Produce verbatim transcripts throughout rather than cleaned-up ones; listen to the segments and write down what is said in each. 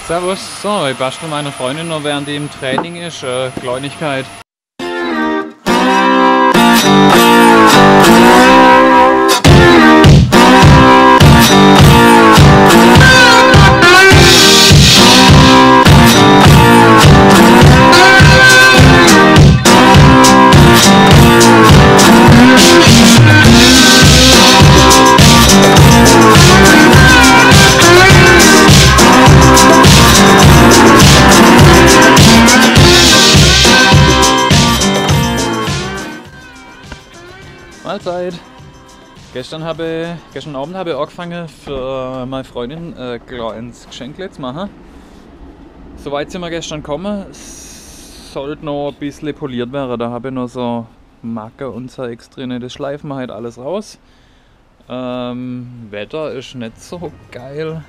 Servus, so, ich bastel meine Freundin noch während die im Training ist, äh, Kleinigkeit. Mahlzeit! Gestern, habe, gestern Abend habe ich angefangen für meine Freundin ein kleines Geschenk zu machen. Soweit sind wir gestern gekommen. Es sollte noch ein bisschen poliert werden. Da habe ich noch so Macke und so extra drin. Das schleifen wir halt alles raus. Ähm, Wetter ist nicht so geil.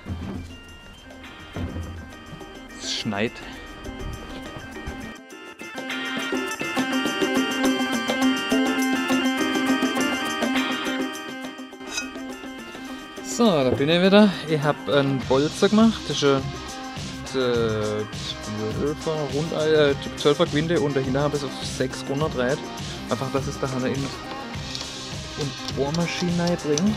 Es schneit. So, da bin ich wieder. Ich habe einen Bolzer gemacht. Das ist ein zwölfer Rundei, zwölfer Gewinde und dahinter habe ich es auf sechs runterdreht. Einfach, dass es da in die Bohrmaschine reinbringt.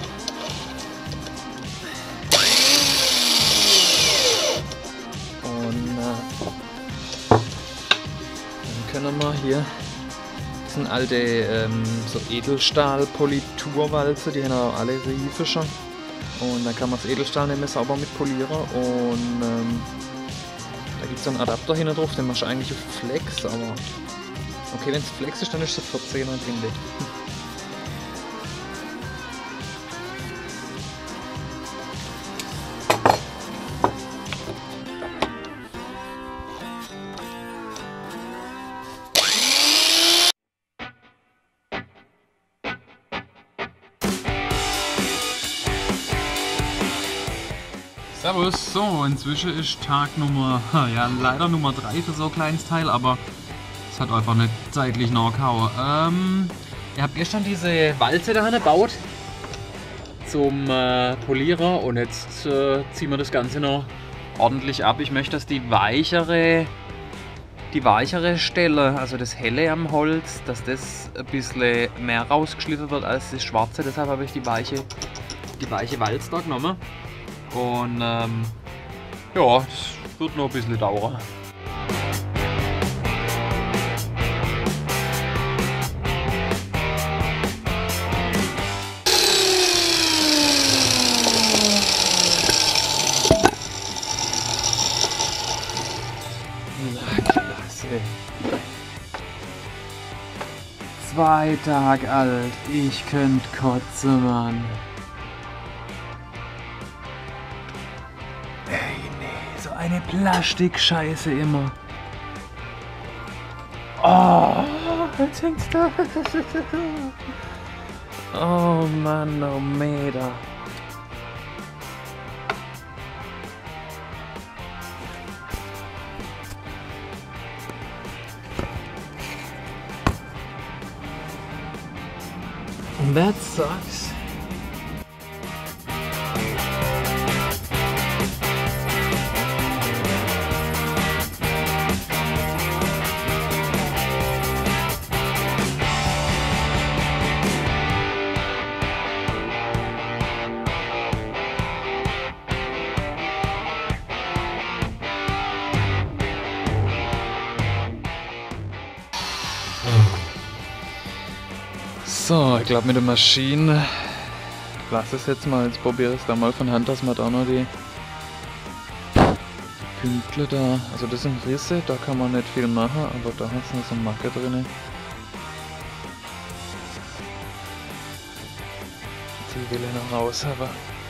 Und äh, dann können wir hier. Das sind alte ähm, so Edelstahl-Politurwalze, die haben auch alle Riefe schon. Und dann kann man das Edelstahl nicht mehr sauber mit polieren und ähm, da gibt es einen Adapter hinten drauf, den machst du eigentlich auf Flex, aber okay, wenn es Flex ist, dann ist es vierzehner Winde. Servus, so, inzwischen ist Tag Nummer, ja leider Nummer drei für so ein kleines Teil, aber es hat einfach nicht zeitlich nachgehauen. Ähm, ich habe gestern diese Walze da gebaut zum äh, Polieren und jetzt äh, ziehen wir das Ganze noch ordentlich ab. Ich möchte, dass die weichere, die weichere Stelle, also das Helle am Holz, dass das ein bisschen mehr rausgeschliffen wird als das Schwarze, deshalb habe ich die weiche, die weiche Walze da genommen. Und ähm, ja, das wird noch ein bisschen dauern. Na klasse. Zwei Tage alt, ich könnt kotzen, Mann. So eine Plastikscheiße immer. Oh, jetzt hängt's da. Oh Mann, oh Meter. That sucks. So, ich glaube mit der Maschine, ich lasse es jetzt mal, jetzt probiere ich es da mal von Hand, dass man da noch die Pünktler da, also das sind Risse, da kann man nicht viel machen, aber da ist noch so eine Macke drin. Die will ich noch raus, aber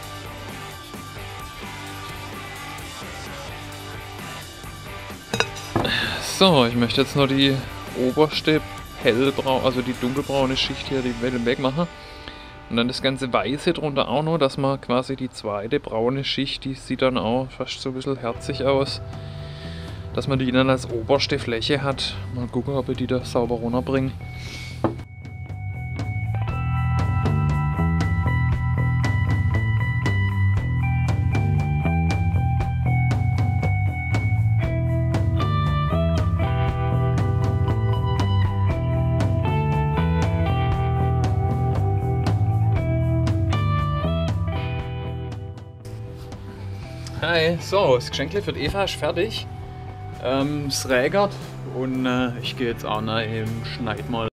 so, ich möchte jetzt noch die oberste hellbraun, also die dunkelbraune Schicht hier, die wegmachen. Und dann das ganze Weiße drunter auch noch, dass man quasi die zweite braune Schicht, die sieht dann auch fast so ein bisschen herzig aus, dass man die dann als oberste Fläche hat. Mal gucken, ob ich die da sauber runterbringe. Hi, so, das Geschenk für die Eva ist fertig. Ähm, es regert und äh, ich gehe jetzt auch noch eben schneid mal